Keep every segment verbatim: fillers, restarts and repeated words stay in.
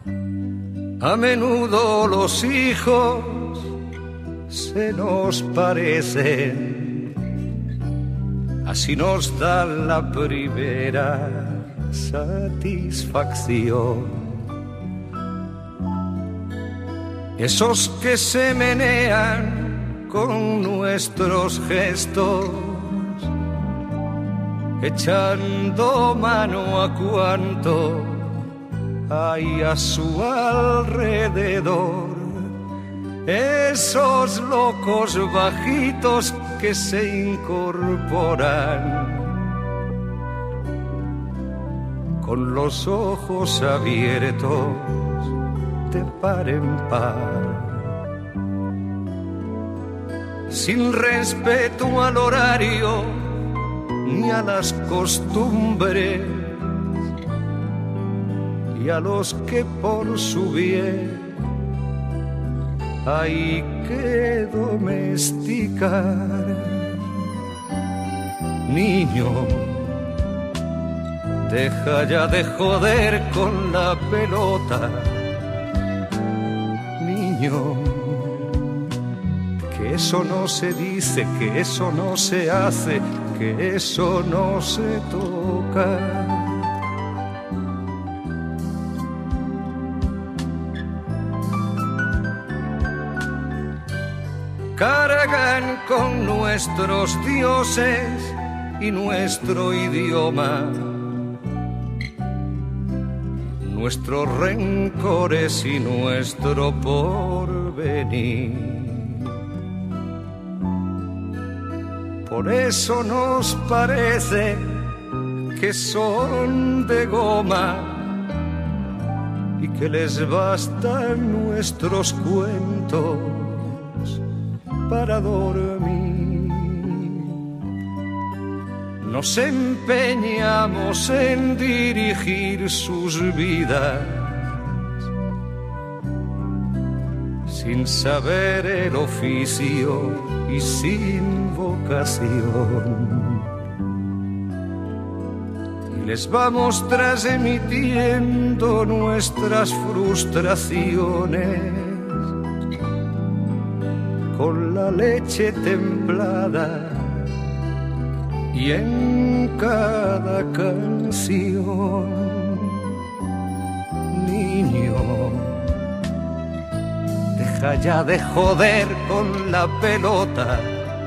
A menudo los hijos se nos parecen, así nos da la primera satisfacción. Esos que se menean con nuestros gestos, echando mano a cuanto hay a su alrededor. Esos locos bajitos que se incorporan con los ojos abiertos de par en par, sin respeto al horario ni a las costumbres, y a los que por su bien hay que domesticar. Niño, deja ya de joder con la pelota. Niño, que eso no se dice, que eso no se hace, que eso no se toca. Cargan con nuestros dioses y nuestro idioma, nuestros rencores y nuestro porvenir. Por eso nos parece que son de goma y que les bastan nuestros cuentos para dormir. Nos empeñamos en dirigir sus vidas sin saber el oficio y sin vocación. Y les vamos transmitiendo nuestras frustraciones con la leche templada y en cada canción. Niño, deja ya de joder con la pelota.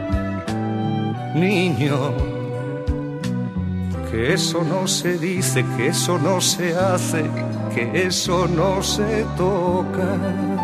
Niño, que eso no se dice, que eso no se hace, que eso no se toca.